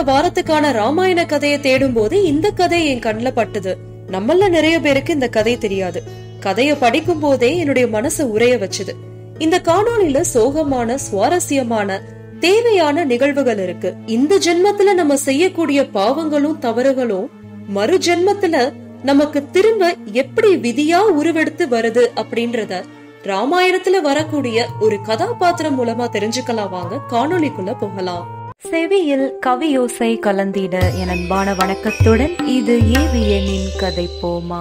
வாரத்துக்கான ராமாயண கதையை தேடும் போது இந்த கதை என் கண்ணுல பட்டுது. நம்மள நிறைய பேருக்கு இந்த கதை தெரியாது. கதைய படிக்கும் போதே என்னுடைய மனசை உரைய வச்சுது. இந்த காணொளியில சோகமான, சுவாரஸ்யமான, தேவையான நிகழ்வுகள் இருக்கு. இந்த ஜென்மத்துல நம்ம செய்யக்கூடிய பாவங்களும் தவறுகளும் மறு ஜென்மத்துல நமக்கு திரும்ப எப்படி விதியா உருவெடுத்து வருது அப்படின்றத ராமாயணத்துல வரக்கூடிய ஒரு கதாபாத்திரம் மூலமா தெரிஞ்சுக்கலாம். வாங்க காணொளிக்குள்ள போகலாம். செவியில் கவியோசை கலந்திட என் அன்பான வணக்கத்துடன் இது ஏவியனின் கதை போமா.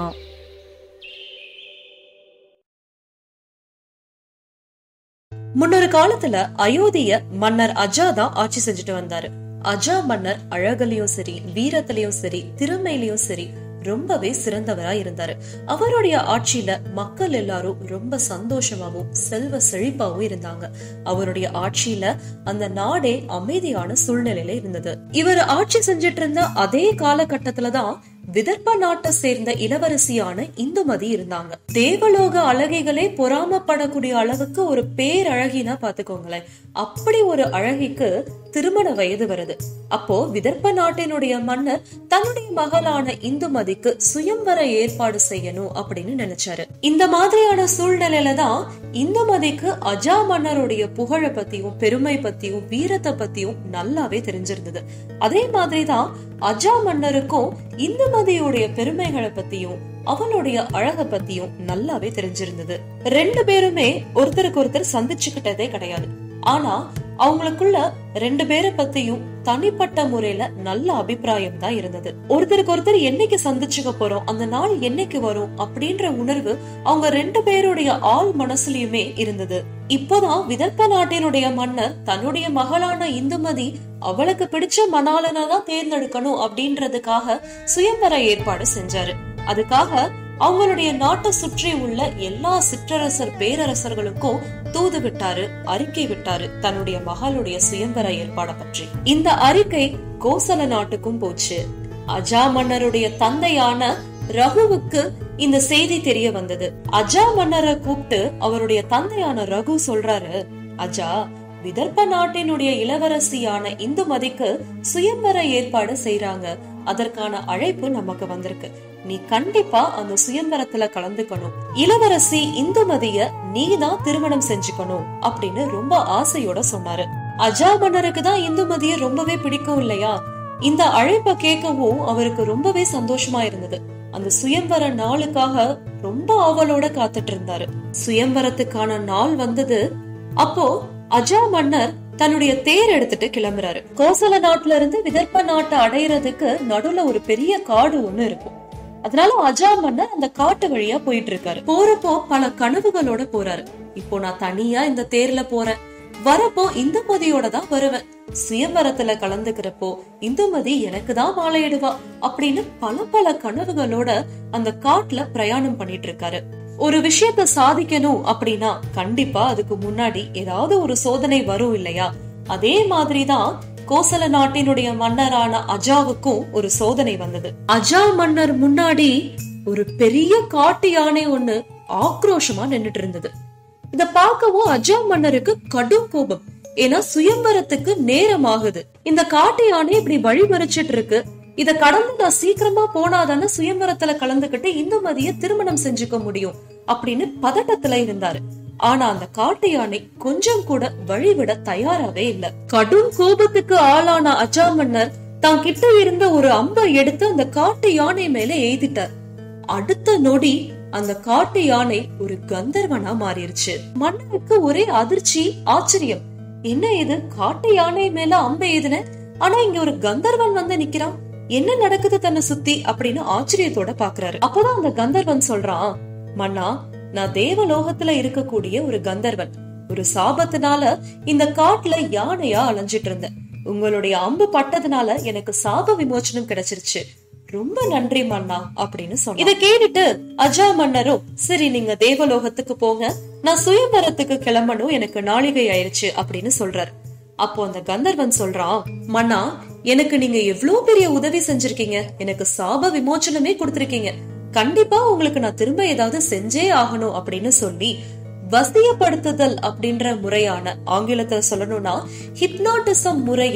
முன்னொரு காலத்துல அயோத்திய மன்னர் அஜா தான் ஆட்சி செஞ்சுட்டு வந்தாரு. அஜா மன்னர் அழகுலயும் சரி, வீரத்திலயும் சரி, திறமையிலயும் சரி ரொம்பவே சிறந்தவரா இருந்தாரு. அவருடைய ஆட்சியில மக்கள் எல்லாரும் ரொம்ப சந்தோஷமாவும் செல்வ செழிப்பாவும் இருந்தாங்க. அவருடைய ஆட்சியில அந்த நாடே அமைதியான சூழ்நிலையில இருந்தது. இவர் ஆட்சி செஞ்சிட்டு இருந்த அதே காலகட்டத்துலதான் விதர்ப்ப நாட்டை சேர்ந்த இளவரசியான இந்துமதி இருந்தாங்க. தேவலோக அழகிகளே பொறாமப்படக்கூடிய அளவுக்கு ஒரு பேரழகினா பாத்துக்கோங்களேன். அப்படி ஒரு அழகிக்கு திருமண வயது வருது. அப்போ விதர்ப்ப நாட்டினுடைய மன்னர் தன்னுடைய மகளான இந்துமதிக்கு சுயம்வர ஏற்பாடு செய்யணும் அப்படின்னு நினைச்சாரு. இந்த மாதிரியான சூழ்நிலையில தான் இந்துமதிக்கு அஜா மன்னருடைய புகழ பத்தியும், பெருமை பத்தியும், வீரத்தை பத்தியும் நல்லாவே தெரிஞ்சிருந்தது. அதே மாதிரிதான் அஜா மன்னருக்கும் இந்துமதியுடைய பெருமைகளை பத்தியும் அவளுடைய அழக பத்தியும் நல்லாவே தெரிஞ்சிருந்தது. ரெண்டு பேருமே ஒருத்தருக்கு ஒருத்தர் சந்திச்சுக்கிட்டதே கிடையாது. ஆனா அவங்களுக்குள்ள ரெண்டு பேரை பத்தியும் தனிப்பட்ட முறையில நல்ல அபிப்பிராயம் தான் இருந்தது. ஒருத்தருக்கு ஒருத்தர் என்னைக்கு சந்திச்சுக்க போறோம், அந்த நாள் என்னைக்கு வரும் அப்படின்ற உணர்வு அவங்க ரெண்டு பேருடைய ஆள் மனசுலயுமே இருந்தது. இப்போதான் விதர்ப்ப நாட்டினுடைய மன்னர் தன்னுடைய மகளான இந்துமதி அவளுக்கு பிடிச்ச மணாளனை தான் தேர்ந்தெடுக்கணும் அப்படின்றதுக்காக சுயம்பர ஏற்பாடு செஞ்சாரு. அதுக்காக அவங்களுடைய நாட்டை சுற்றி உள்ள எல்லா சிற்றரசர் பேரரசர்களுக்கும் தூது விட்டாரு, அறிக்கை விட்டாரு தன்னுடைய மகளுடைய சுயம்பர ஏற்பாடை பற்றி. இந்த அறிக்கை கோசல நாட்டுக்கும் போச்சு. அஜா மன்னருடைய தந்தையான ரகுவுக்கு இந்த செய்தி தெரிய வந்தது. அஜா மன்னரை கூப்பிட்டு அவருடைய தந்தையான ரகு சொல்றாரு, அஜா, விதர்ப்ப நாட்டினுடைய இளவரசியான இந்துமதிக்கு சுயம்பர ஏற்பாடு செய்யறாங்க. அதற்கான அழைப்பு நமக்கு வந்திருக்கு. நீ கண்டிப்பா அந்த சுயம்பரத்துல கலந்துக்கணும். இளவரசி இந்துமதிய நீதான் திருமணம் செஞ்சுக்கணும் அப்படின்னு ரொம்ப ஆசையோட சொன்னாரு. அஜா மன்னருக்கு தான் இந்துமதிய ரொம்பவே பிடிக்கும் இல்லையா? இந்த அழைப்ப கேட்கவும் அவருக்கு ரொம்பவே சந்தோஷமா இருந்தது. அந்த சுயம்பர நாளுக்காக ரொம்ப ஆவலோட காத்துட்டு இருந்தாரு. சுயம்பரத்துக்கான நாள் வந்தது. அப்போ அஜா மன்னர் தன்னுடைய தேர் எடுத்துட்டு கிளம்புறாரு. கோசல நாட்டுல இருந்து விதர்ப்ப நாட்டை அடையிறதுக்கு நடுவுல ஒரு பெரிய காடு ஒண்ணு இருக்கும். அதனால அஜா மன்னர் அந்த காட்டு வழியா போயிட்டு இருக்காரு. போறப்போ பல கனவுகளோட போறாரு. இப்போ நான் தனியா இந்த தேர்ல போறேன், வரப்போ இந்துமதியோட தான் வருவேன், சுயம்பரத்துல கலந்துக்கிறப்போ இந்துமதி எனக்கு தான் மாலையிடுவா அப்படின்னு பல பல கனவுகளோட அந்த காட்டுல பிரயாணம் பண்ணிட்டு இருக்காரு. ஒரு விஷயத்த சாதிக்கணும் அப்படின்னா கண்டிப்பா அதுக்கு முன்னாடி ஏதாவது ஒரு சோதனை வரும் இல்லையா? அதே மாதிரிதான் கோசல நாட்டினுடைய மன்னரான அஜாவுக்கும் ஒரு சோதனை வந்தது. அஜா மன்னர் முன்னாடி ஒரு பெரிய காட்டு யானை ஒண்ணு ஆக்ரோஷமா நின்னுட்டு இருந்தது. இத பார்க்கவும் அஜா மன்னருக்கு கடும் கோபம். ஏன்னா சுயம்பரத்துக்கு நேரம் ஆகுது. இந்த காட்டு யானை இப்படி வழிமறிச்சிட்டு இருக்கு. இத கடந்து நான் சீக்கிரமா போனாதானே சுயம்பரத்துல கலந்துகிட்டு இந்துமதிய திருமணம் செஞ்சுக்க முடியும் அப்படின்னு பதட்டத்துல இருந்தாரு. ஆனா அந்த காட்டு யானை கொஞ்சம் கூட வழிவிட தயாராவே இல்ல. கடும் கோபத்துக்கு ஆளான அஜா மன்னர் தான் கிட்ட இருந்த ஒரு அம்பை எடுத்து அந்த காட்டு யானை மேல எய்திட்டார். அடுத்த நொடி அந்த காட்டு யானை ஒரு கந்தர்வனா மாறிடுச்சு. மன்னருக்கு ஒரே அதிர்ச்சி, ஆச்சரியம். என்ன இது, காட்டு யானை மேல அம்பை எய்துன, ஆனா இங்க ஒரு கந்தர்வன் வந்து நிக்கிறான், என்ன நடக்குது தன்னை சுத்தி அப்படின்னு ஆச்சரியத்தோட பாக்குறாரு. அப்பதான் அந்த கந்தர்வன் சொல்றான், மன்னா, நான் தேவலோகத்துல இருக்கக்கூடிய ஒரு கந்தர்வன். ஒரு சாபத்தினால இந்த காட்டுல யானையா அலைஞ்சிட்டு இருந்தேன். உங்களுடைய அம்பு பட்டதுனால எனக்கு சாப விமோச்சனம் கிடைச்சிருச்சு. ரொம்ப நன்றி மன்னா அப்படின்னு சொன்ன. இத கேட்டுட்டு அஜா மன்னரும், சரி நீங்க தேவலோகத்துக்கு போங்க, நான் சுயம்பரத்துக்கு கிளம்பணும், எனக்கு நாளிகை ஆயிருச்சு அப்படின்னு சொல்றாரு. அப்போ அந்த கந்தர்வன் சொல்றான், மன்னா, எனக்கு நீங்க எவ்வளவு பெரிய உதவி செஞ்சிருக்கீங்க, எனக்கு சாப விமோச்சனமே கொடுத்திருக்கீங்க, கண்டிப்பா உங்களுக்கு நான் திரும்ப ஏதாவது செஞ்சே ஆகணும் அப்படின்னு சொல்லி வசியப்படுத்துதல் அப்படின்ற முறையான, ஆங்கிலத்துல சொல்லணும்னா ஹிப்னாட்டிசம் முறைய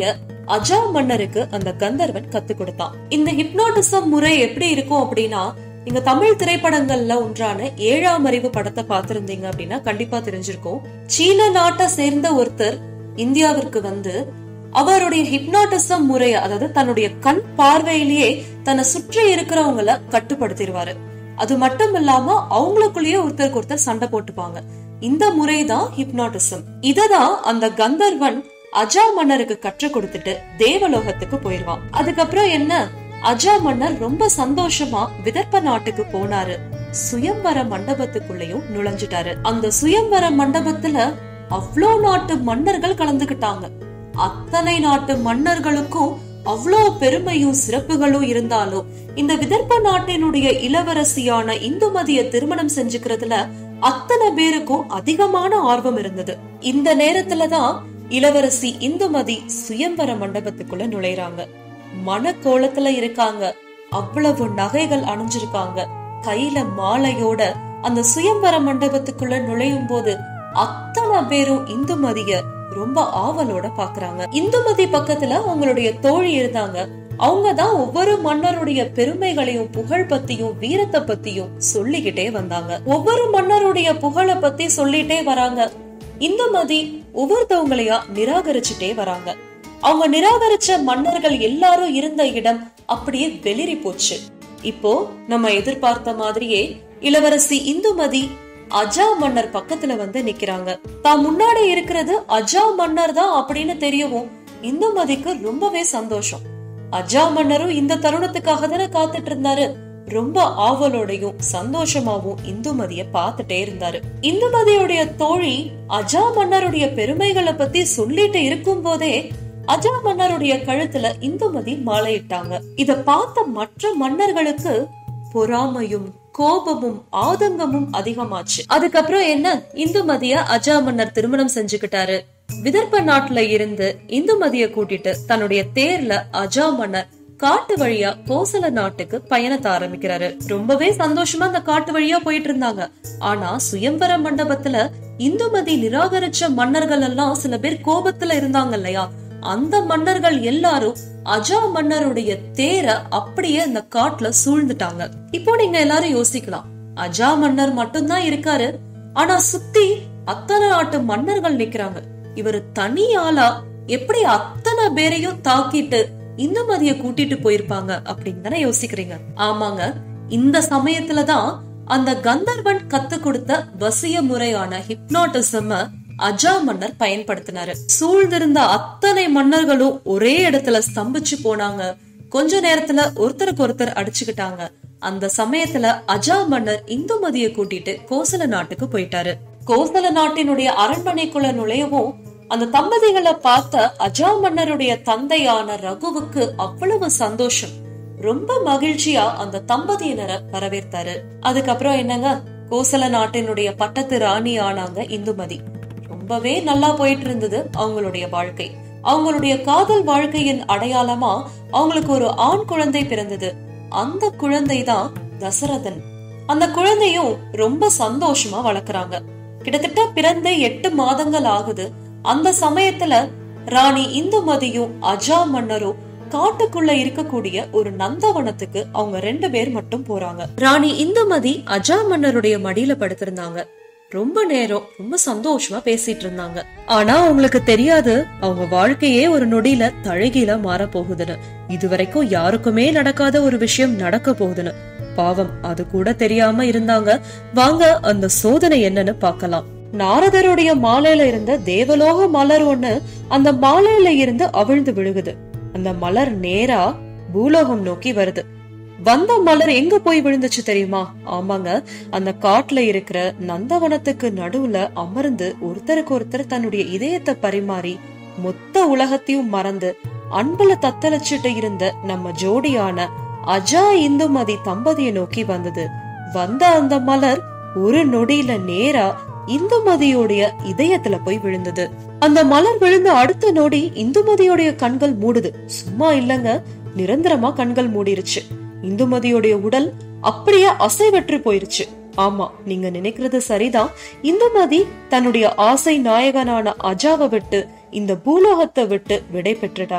அஜா மன்னருக்கு அந்த கந்தர்வன் கத்து கொடுத்தான். இந்த ஹிப்னாட்டிசம் முறை எப்படி இருக்கும் அப்படின்னா, நீங்க தமிழ் திரைப்படங்கள்ல ஒன்றான 7ஆம் அறிவு படத்தை பார்த்திருந்தீங்க அப்படின்னா கண்டிப்பா தெரிஞ்சிருக்கும். சீன நாட்டை சேர்ந்த ஒருத்தர் இந்தியாவிற்கு வந்து அவருடைய ஹிப்னாட்டிசம் முறைய, அதாவது தன்னுடைய கண் பார்வையிலேயே தன்னை சுற்றி இருக்கிறவங்களை கட்டுப்படுத்திடுவாரு. அது மட்டும் இல்லாம அவங்களுக்குள்ளேயே ஒருத்தருக்கு ஒருத்தர் சண்டை போட்டுப்பாங்க. இந்த முறைதான் ஹிப்னாட்டிசம். இததான் அந்த கந்தர்வன் அஜா மன்னருக்கு கற்றுக் கொடுத்துட்டு தேவலோகத்துக்கு போயிருவான். அதுக்கப்புறம் என்ன, அஜா மன்னர் ரொம்ப சந்தோஷமா விதர்ப்ப நாட்டுக்கு போனாரு. சுயம்வர மண்டபத்துக்குள்ளயும் நுழைஞ்சிட்டாரு. அந்த சுயம்வர மண்டபத்துல அவ்வளோ நாட்டு மன்னர்கள் கலந்துகிட்டாங்க. அத்தனை நாட்டு மன்னர்களுக்கும் அவ்வளோ பெருமையும் சிறப்புகளும் இருந்தாலும் இந்த விதர்ப்ப நாட்டினுடைய இளவரசியான இந்துமதிய திருமணம் செஞ்சுக்கிறதுல அத்தனை பேருக்கும் அதிகமான ஆர்வம் இருந்தது. இந்த நேரத்துலதான் இளவரசி இந்துமதி சுயம்வர மண்டபத்துக்குள்ள நுழைறாங்க. மனக்கோலத்துல இருக்காங்க. அவ்வளவு நகைகள் அணிஞ்சிருக்காங்க. கையில மாலையோட அந்த சுயம்வர மண்டபத்துக்குள்ள நுழையும் போது அத்தனை பேரும் இந்துமதிய ரொம்ப ஆவலோட பாக்குறாங்க. இந்துமதி பக்கத்துல அவங்களுடைய தோழி இருந்தாங்க. அவங்கதான் ஒவ்வொரு மன்னருடைய பெருமைகளையும் புகழ் பத்தியும் வீரத்தை பத்தியும் சொல்லிக்கிட்டே வந்தாங்க. ஒவ்வொரு மன்னருடைய புகழை பத்தி சொல்லிட்டே வராங்க. இந்துமதி ஒவ்வொருத்தவங்களையா நிராகரிச்சுட்டே வராங்க. அவங்க நிராகரிச்ச மன்னர்கள் எல்லாரும் இருந்த இடம் அப்படியே வெளிரி போச்சு. இப்போ நம்ம எதிர்பார்த்த மாதிரியே இளவரசி இந்துமதி அஜா மன்னர் பக்கத்துல வந்து நிக்கிறாங்க. தான் முன்னாடி இருக்கிறது அஜா மன்னர் தான் அப்படின்னு தெரியவும் இந்துமதிக்கு ரொம்பவே சந்தோஷம். அஜா மன்னரும் இந்த தருணத்துக்காக தானே காத்துட்டு இருந்தாரு. ரொம்ப ஆவலோடையும் சந்தோஷமாவும் இந்துமதிய பாத்துட்டே இருந்தாரு. இந்துமதியுடைய தோழி அஜா மன்னருடைய பெருமைகளை பத்தி சொல்லிட்டு இருக்கும் போதே அஜா மன்னருடைய கழுத்துல இந்துமதி மாலையிட்டாங்க. இத பார்த்த மற்ற மன்னர்களுக்கு பொறாமையும் கோபமும் ஆதங்கமும் அதிகமாச்சு. அதுக்கப்புறம் என்ன, இந்துமதிய அஜா மன்னர் திருமணம் செஞ்சுக்கிட்டாரு. விதர்ப்ப நாட்டுல இருந்து இந்துமதிய கூட்டிட்டு தன்னுடைய தேர்ல அஜா மன்னர் காட்டு வழியா கோசல நாட்டுக்கு பயணத்தை ஆரம்பிக்கிறாரு. ரொம்பவே சந்தோஷமா அந்த காட்டு வழியா போயிட்டு இருந்தாங்க. ஆனா சுயம்வர மண்டபத்துல இந்துமதி நிராகரிச்ச மன்னர்கள் எல்லாம் சில பேர் கோபத்துல இருந்தாங்க இல்லையா, அந்த மன்னர்கள் எல்லாரும் அஜா மன்னருடைய தேரை அப்படியே அந்த காட்டுல சூழ்ந்துட்டாங்க. இப்போ நீங்க எல்லாரும் யோசிக்கலாம், அஜா மன்னர் மட்டும்தான் இருக்காரு, ஆனா சுத்தி அத்தனை நாட்டு மன்னர்கள் நிக்கிறாங்க. இவரு தனி ஆளா எப்படி அத்தனை பேரையும் தாக்கிட்டு இந்துமதிய கூட்டிட்டு போயிருப்பாங்க அப்படின்னு தானே யோசிக்கிறீங்க. ஆமாங்க, இந்த சமயத்துலதான் அந்த கந்தர்வன் கத்து கொடுத்த வசிய முறையான ஹிப்னாட்டிசம் அஜா மன்னர் பயன்படுத்தினாரு. சூழ்ந்திருந்த அத்தனை மன்னர்களும் ஒரே இடத்துல ஸ்தம்பிச்சு போனாங்க. கொஞ்ச நேரத்துல ஒருத்தருக்கு ஒருத்தர் அடிச்சுக்கிட்டாங்க. அந்த சமயத்துல அஜா மன்னர் இந்துமதிய கூட்டிட்டு கோசல நாட்டுக்கு போயிட்டாரு. கோசல நாட்டினுடைய அரண்மனைக்குள்ள நுழையவும் அந்த தம்பதிகளை பார்த்த அஜா மன்னருடைய தந்தையான ரகுவுக்கு அவ்வளவு சந்தோஷம். ரொம்ப மகிழ்ச்சியா அந்த தம்பதியினரை வரவேற்றாரு. அதுக்கப்புறம் என்னங்க, கோசல நாட்டினுடைய பட்டத்து ராணி ஆனாங்க இந்துமதி. ரொம்பவே நல்லா போயிட்டு இருந்தது அவங்களுடைய வாழ்க்கை. அவங்களுடைய காதல் வாழ்க்கையின் அடையாளமா அவங்களுக்கு ஒரு ஆண் குழந்தை பிறந்தது. அந்த குழந்தை தான் தசரதன். அந்த குழந்தையும் ரொம்ப சந்தோஷமா வளர்க்கறாங்க. கிட்டத்தட்ட பிறந்த 8 மாதங்கள் ஆகுது. அந்த சமயத்துல ராணி இந்துமதியும் அஜா மன்னரும் காட்டுக்குள்ள இருக்கக்கூடிய ஒரு நந்தவனத்துக்கு அவங்க 2 பேர் மட்டும் போறாங்க. ராணி இந்துமதி அஜா மன்னருடைய மடியில படுத்திருந்தாங்க. ரொம்ப நேரம் ரொம்ப சந்தோஷமா பேசிட்டு இருந்தாங்க. ஆனா அவங்களுக்கு தெரியாது அவங்க வாழ்க்கையே ஒரு நொடியில தழகில மாற போகுதுன்னு. இதுவரைக்கும் யாருக்குமே நடக்காத ஒரு விஷயம் நடக்க போகுதுன்னு. பாவம், அது கூட தெரியாம இருந்தாங்க. வாங்க அந்த சோதனை என்னன்னு பாக்கலாம். நாரதருடைய மாலையில இருந்த தேவலோக மலர் ஒண்ணு அந்த மாலையில இருந்து அவிழ்ந்து விழுகுது. அந்த மலர் நேரா பூலோகம் நோக்கி வருது. வந்த மலர் எங்க போய் விழுந்துச்சு தெரியுமா? ஆமாங்க, அந்த காட்டுல இருக்கிற நந்தவனத்துக்கு நடுவுல அமர்ந்து ஒருத்தருக்கு ஒருத்தர் தன்னுடைய இதயத்தை பரிமாறி மொத்த உலகத்தையும் மறந்து அன்புல தத்தளிச்சுட்டு இருந்த நம்ம ஜோடியான அஜா இந்துமதி தம்பதியை நோக்கி வந்தது. வந்த அந்த மலர் ஒரு நொடியில நேரா இந்துமதியோடைய இதயத்துல போய் விழுந்தது. அந்த மலர் விழுந்த அடுத்த நொடி இந்துமதியோடைய கண்கள் மூடுது. சும்மா இல்லங்க, நிரந்தரமா கண்கள் மூடிருச்சு. இந்துமதியோடைய உடல் அப்படியே அசைவற்று போயிருச்சு. ஆமா, நீங்க நினைக்கிறது சரிதான். இந்துமதி தன்னுடைய ஆசை நாயகனான அஜாவை விட்டு இந்த பூலோகத்தை விட்டு விடை பெற்றுட்டாங்க.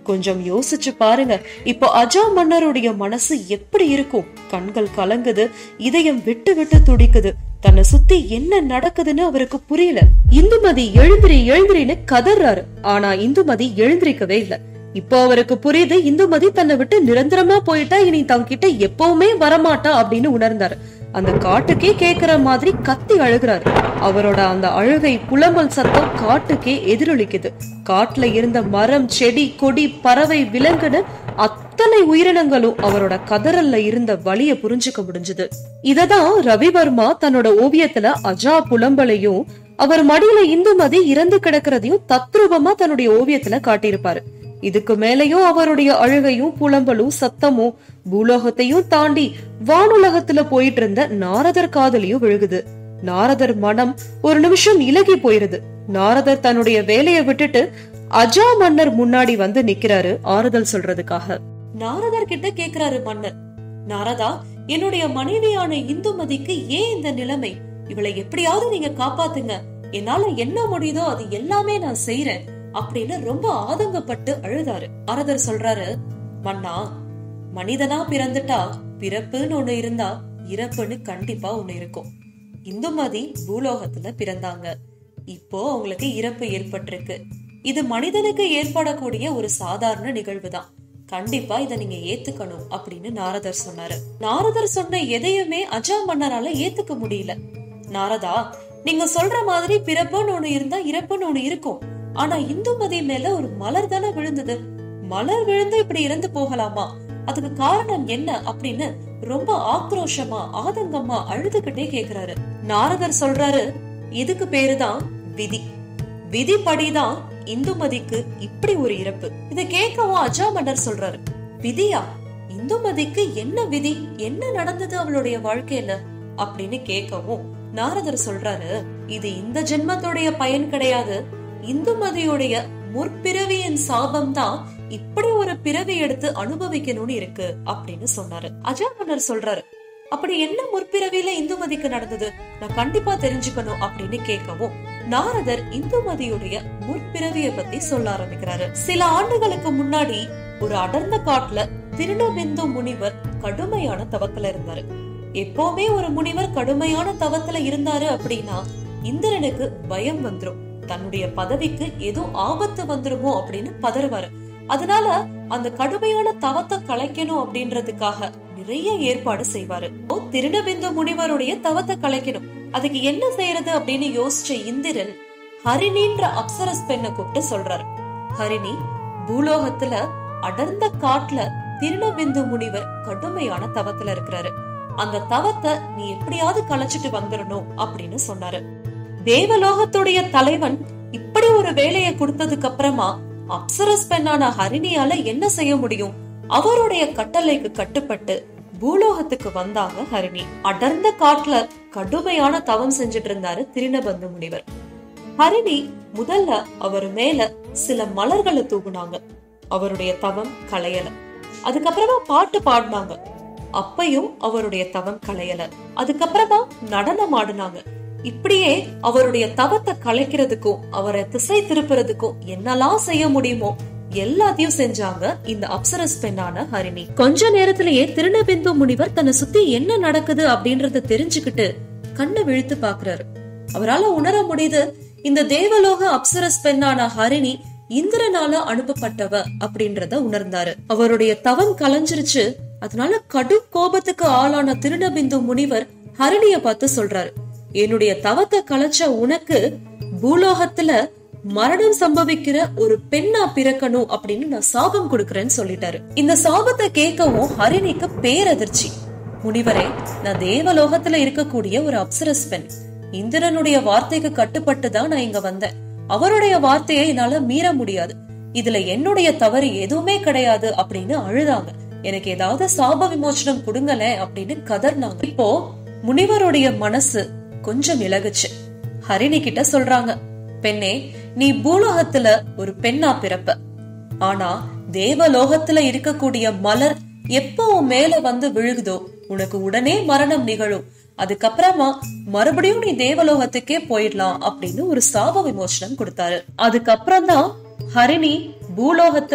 கொஞ்சம் யோசிச்சு பாருங்க, இப்போ அஜா மன்னருடைய மனசு எப்படி இருக்கும்? கண்கள் கலங்குது, இதயம் விட்டு விட்டு துடிக்குது. தன்னை சுத்தி என்ன நடக்குதுன்னு அவருக்கு புரியல. இந்துமதி எழுந்திரி எழுந்திரின்னு கதறாரு. ஆனா இந்துமதி எழுந்திரிக்கவே இல்ல. இப்போ அவருக்கு புரியுது, இந்துமதி தன்னை விட்டு நிரந்தரமா போயிட்டா, இனி தங்கிட்ட எப்பவுமே வரமாட்டா அப்படின்னு உணர்ந்தாரு. அந்த காட்டுக்கே கேக்குற மாதிரி கத்தி அழுகிறாரு. அவரோட அந்த அழுகை புலம்பல் சத்தம் காட்டுக்கே எதிரொலிக்குது. காட்டுல இருந்த மரம், செடி, கொடி, பறவை, விலங்குன்னு அத்தனை உயிரினங்களும் அவரோட கதறல்ல இருந்த வலிய புரிஞ்சுக்க முடிஞ்சது. இததான் ரவிவர்மா தன்னோட ஓவியத்துல அஜா புலம்பலையும் அவர் மடியில இந்துமதி இறந்து கிடக்கிறதையும் தத்ரூபமா தன்னுடைய ஓவியத்துல காட்டியிருப்பாரு. இதுக்கு மேலையும் அவருடைய அழுகையும் புலம்பலும் சத்தமும் பூலோகத்தையும் தாண்டி வானுலகத்துல போயிட்டு இருந்த நாரதர் காதலியும் விழுகுது. நாரதர் மனம் ஒரு நிமிஷம் இலகி போயிருது. நாரதர் தன்னுடைய வேலையை விட்டுட்டு அஜா மன்னர் முன்னாடி வந்து நிக்கிறாரு ஆறுதல் சொல்றதுக்காக. நாரதர் கிட்ட கேக்குறாரு மன்னர், நாரதா, என்னுடைய மனைவியான இந்துமதிக்கு ஏன் இந்த நிலைமை? இவளை எப்படியாவது நீங்க காப்பாத்துங்க. என்னால என்ன முடியுதோ அது எல்லாமே நான் செய்யறேன் அப்படின்னு ரொம்ப ஆதங்கப்பட்டு அழுதாரு. நாரதர் சொல்றாரு, மன்னா, மனிதனா பிறந்துட்டா பிறப்புன்னு ஒண்ணு இருந்தா இறப்புன்னு கண்டிப்பா ஒண்ணு இருக்கும். இந்துமதி பூலோகத்துல பிறந்தாங்க. இப்போ அவங்களுக்கு இறப்பு ஏற்பட்டிருக்கு. இது மனிதனுக்கு ஏற்படக்கூடிய ஒரு சாதாரண நிகழ்வுதான். கண்டிப்பா இத நீங்க ஏத்துக்கணும் அப்படின்னு நாரதர் சொன்னாரு. நாரதர் சொன்ன எதையுமே அஜா மன்னரால ஏத்துக்க முடியல. நாரதா, நீங்க சொல்ற மாதிரி பிறப்புன்னு ஒண்ணு இருந்தா இறப்புன்னு ஒண்ணு இருக்கும். ஆனா இந்துமதி மேல ஒரு மலர் தானே விழுந்தது. மலர் விழுந்து இப்படி இறந்து போகலாமா? அதுக்கு காரணம் என்ன அப்படின்னு ரொம்ப ஆக்ரோஷமா ஆதங்கமா அழுதுகிட்டே கேக்குறாரு. நாரதர் சொல்றாரு, இதுக்கு பேருதான் விதி. விதிப்படிதான் இந்துமதிக்கு இப்படி ஒரு இறப்பு. இத கேட்கவும் அஜா மன்னர் சொல்றாரு, விதியா? இந்துமதிக்கு என்ன விதி? என்ன நடந்தது அவளுடைய வாழ்க்கையில அப்படின்னு கேட்கவும் நாரதர் சொல்றாரு, இது இந்த ஜென்மத்துடைய பயன் கிடையாது. இந்துமதியுடைய முற்பிறவியின் சாபம் தான் இப்படி ஒரு பிறவி எடுத்து அனுபவிக்கணும்னு இருக்கு அப்படின்னு சொன்னாரு. அஜா மன்னர் சொல்றாரு, அப்படி என்ன முற்பிறவியில இந்துமதிக்கு நடந்தது? நான் கண்டிப்பா தெரிஞ்சுக்கணும் அப்படின்னு கேட்கவும் நாரதர் இந்துமதியுடைய முற்பிறவிய பத்தி சொல்ல ஆரம்பிக்கிறாரு. சில ஆண்டுகளுக்கு முன்னாடி ஒரு அடர்ந்த காட்டுல திருநபிந்து முனிவர் கடுமையான தவத்துல இருந்தாரு. எப்பவுமே ஒரு முனிவர் கடுமையான தவத்துல இருந்தாரு அப்படின்னா இந்திரனுக்கு பயம் வந்துரும். தன்னுடைய பதவிக்கு ஏதோ ஆபத்து வந்துருமோ அப்படின்னு பதறுவாரு. அதனால அந்த கடுமையான தவத்தை கலைக்கணும் அப்படின்றதுக்காக நிறைய ஏற்பாடு செய்வாரு. திருநபிந்து முனிவருடைய தவத்தை கலைக்கணும், அதுக்கு என்ன செய்யறது அப்படின்னு யோசிச்ச இந்திரன் ஹரிணின்ற அப்சரஸ் பெண்ணை கூப்பிட்டு சொல்றாரு, ஹரிணி, பூலோகத்துல அடர்ந்த காட்டுல திருநபிந்து முனிவர் கடுமையான தவத்துல இருக்கிறாரு. அந்த தவத்தை நீ எப்படியாவது கலைச்சிட்டு வந்துடணும் அப்படின்னு சொன்னாரு. தேவலோகத்துடைய தலைவன் இப்படி ஒரு வேலையை கொடுத்ததுக்கு அப்புறமா அப்சரஸ் பெண்ணான ஹரிணியால என்ன செய்ய முடியும்? அவருடைய கட்டளைக்கு கட்டுப்பட்டு பூலோகத்துக்கு வந்தாங்க ஹரிணி. அடர்ந்த காட்டுல கடுமையான தவம் செஞ்சுட்டு இருந்தாரு திருநபந்து முனிவர். ஹரிணி முதல்ல அவர் மேல சில மலர்களை தூக்குனாங்க. அவருடைய தவம் களையல. அதுக்கப்புறமா பாட்டு பாடினாங்க. அப்பையும் அவருடைய தவம் களையல. அதுக்கப்புறமா நடனம் ஆடினாங்க. இப்படியே அவருடைய தவத்தை கலைக்கிறதுக்கும் அவரை திசை திருப்புறதுக்கும் என்னெல்லாம் செய்ய முடியுமோ எல்லாத்தையும் செஞ்சாங்க இந்த அப்சரஸ் பெண்ணான ஹரிணி. கொஞ்ச நேரத்திலேயே திருநபிந்து முனிவர் தன்னை சுத்தி என்ன நடக்குது அப்படின்றத தெரிஞ்சுக்கிட்டு கண்ணை விழித்து பாக்குறாரு. அவரால உணர முடியுது, இந்த தேவலோக அப்சரஸ் பெண்ணான ஹரிணி இந்திரனால அனுப்பப்பட்டவ அப்படின்றத உணர்ந்தாரு. அவருடைய தவம் கலைஞ்சிருச்சு. அதனால கடும் கோபத்துக்கு ஆளான திருநபிந்து முனிவர் ஹரிணிய பார்த்து சொல்றாரு, என்னுடைய தவத்தை கலைச்ச உனக்கு பூலோகத்துல மரணம் சம்பவிக்கிற ஒரு பெண்ணா பிறக்கணும் அப்படின்னு நான் சாபம் கொடுக்கறேன்னு சொல்லிட்டாரு. இந்த சாபத்தை கேட்கவும் ஹரிணிக்கு பேரதிர்ச்சி. முனிவரே, நான் தேவலோகத்துல இருக்கக்கூடிய ஒரு அப்சரஸ் பெண். இந்திரனுடைய வார்த்தைக்கு கட்டுப்பட்டுதான் நான் இங்க வந்தேன். அவருடைய வார்த்தையை என்னால மீற முடியாது. இதுல என்னுடைய தவறு எதுவுமே கிடையாது அப்படின்னு அழுதாங்க. எனக்கு ஏதாவது சாப விமோசனம் கொடுங்கல அப்படின்னு கதர்னாங்க. இப்போ முனிவருடைய மனசு கொஞ்சம் இலகுச்சு. ஹரிணி கிட்ட சொல்றாங்க, பெண்ணே, நீ பூலோகத்துல ஒரு பெண்ணா பிறப்ப. ஆனா தேவலோகத்துல இருக்கக்கூடிய மலர் எப்போ மேல வந்து விழுகுதோ உனக்கு உடனே மரணம் நிகழும். அதுக்கப்புறமா மறுபடியும் நீ தேவலோகத்துக்கே போயிடலாம் அப்படின்னு ஒரு சாப விமோசனம் கொடுத்தாரு. அதுக்கப்புறம் தான் ஹரிணி பூலோகத்துல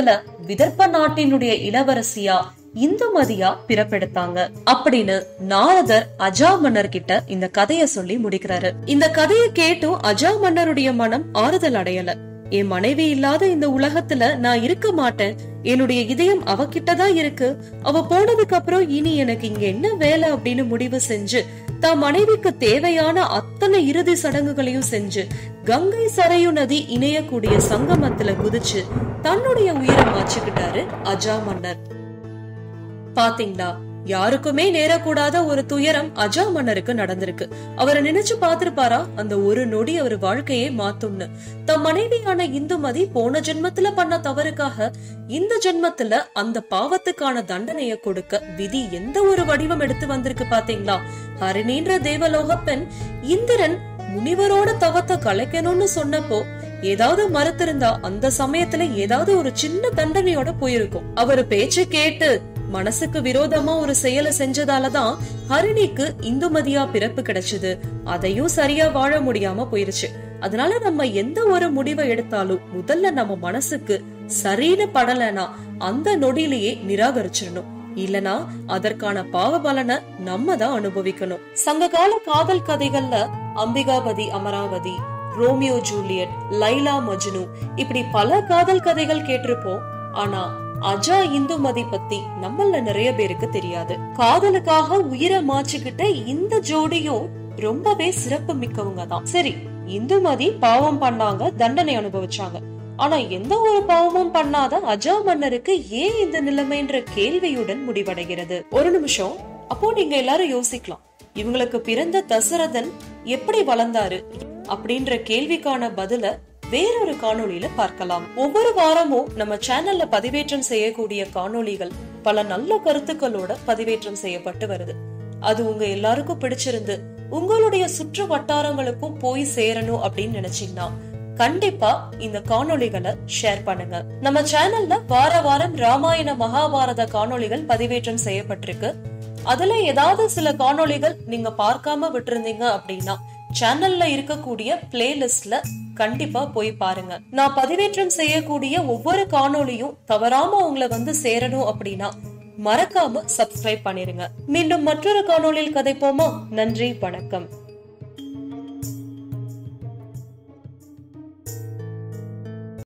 விதர்ப்ப நாட்டினுடைய இளவரசியா இந்துமதியா பிறப்பெடுத்தாங்க அப்படின்னு நாரதர் அஜா மன்னர் கிட்ட இந்த கதைய சொல்லி முடிக்கிறாரு. இந்த கதையை கேட்டும் அஜா மன்னருடைய மனம் ஆறுதல் அடையல. என் மனைவி இல்லாத இந்த உலகத்துல நான் இருக்க மாட்டேன், என்னுடைய இதயம் அவகிட்டதான் இருக்கு, அவ போனதுக்கு அப்புறம் இனி எனக்கு இங்க என்ன வேலை அப்படின்னு முடிவு செஞ்சு தான் மனைவிக்கு தேவையான அத்தனை இறுதி சடங்குகளையும் செஞ்சு கங்கை சரையு நதி இணையக்கூடிய சங்கமத்துல குதிச்சு தன்னுடைய உயிரை மாச்சுக்கிட்டாரு அஜா மன்னர். பாத்தீங்களா, யாருக்குமே நேரக்கூடாத ஒரு துயரம் அஜா மன்னருக்கு நடந்திருக்கு. அவரை நினைச்சு பாத்திருப்பாரா அந்த ஒரு நொடி அவர் வாழ்க்கையே மாத்தும்னு. தம் மனைவியான இந்துமதி போன ஜென்மத்துல பண்ண தவறுக்காக இந்த ஜென்மத்துல அந்த பாவத்துக்கான தண்டனைய கொடுக்க விதி எந்த ஒரு வடிவம் எடுத்து வந்திருக்கு பாத்தீங்களா. ஹரிணின்ற தேவலோக பெண் இந்திரன் முனிவரோட தவத்தை கலைக்கணும்னு சொன்னப்போ ஏதாவது மறுத்திருந்தா அந்த சமயத்துல ஏதாவது ஒரு சின்ன தண்டனையோட போயிருக்கும். அவரு பேச்சு கேட்டு மனசுக்கு விரோதமா ஒரு செயலை செஞ்சதாலதான் ஹரிணிக்கு இந்துமதியா பிறப்பு கிடைச்சது. அதையும் சரியா வாழ முடியாம போயிருச்சு. அதனால நம்ம எந்த ஒரு முடிவை எடுத்தாலும் முதல்ல நம்ம மனசுக்கு சரின்னு படலனா அந்த நொடியிலேயே நிராகரிச்சிடணும். இல்லனா அதற்கான பாவ பலனை நம்ம தான் அனுபவிக்கணும். சங்ககால காதல் கதைகள்ல அம்பிகாபதி அமராவதி, ரோமியோ ஜூலியட், லைலா மஜ்னு இப்படி பல காதல் கதைகள் கேட்டிருப்போம். ஆனா அஜா இந்துமதி பத்தி நம்மள நிறைய பேருக்கு தெரியாது. காதலுக்காக உயிரை மாச்சுக்கிட்ட இந்த ஜோடியும் ரொம்பவே சிறப்பு மிக்கவங்க தான். சரி, இந்துமதி பாவம் பண்ணாங்க, தண்டனை அனுபவிச்சாங்க. ஆனா எந்த ஒரு பாவமும் பண்ணாத அஜா மன்னருக்கு ஏன் இந்த நிலைமைன்ற கேள்வியுடன் முடிவடைகிறது. ஒரு நிமிஷம், அப்போ நீங்க எல்லாரும் யோசிக்கலாம், இவங்களுக்கு பிறந்த தசரதன் எப்படி வளர்ந்தாரு அப்படின்ற கேள்விக்கான பதில வேறொரு காணொளியில பார்க்கலாம். ஒவ்வொரு வாரமும் நம்ம சேனல்ல பதிவேற்றம் செய்யக்கூடிய காணொளிகள் பல நல்ல கருத்துக்களோட பதிவேற்றம் செய்யப்பட்டு வருது. அது உங்க எல்லாருக்கும் பிடிச்சிருந்து உங்களுடைய சுற்று வட்டாரங்களுக்கும் போய் சேரணும் அப்படின்னு நினைச்சீங்கன்னா கண்டிப்பா இந்த காணொளிகளை ஷேர் பண்ணுங்க. நம்ம சேனல்ல வார வாரம் ராமாயண மகாபாரத காணொளிகள் பதிவேற்றம் செய்யப்பட்டிருக்கு. அதுல ஏதாவது சில காணொளிகள் நீங்க பார்க்காம விட்டுருந்தீங்க அப்படின்னா சேனல்ல இருக்கக்கூடிய பிளேலிஸ்ட்ல கண்டிப்பா போய் பாருங்க. நான் பதிவேற்றம் செய்யக்கூடிய ஒவ்வொரு காணொளியும் தவறாம உங்களை வந்து சேரணும் அப்படின்னா மறக்காம சப்ஸ்கிரைப் பண்ணிருங்க. மீண்டும் மற்றொரு காணொளியில் கதைப்போமா? நன்றி, வணக்கம்.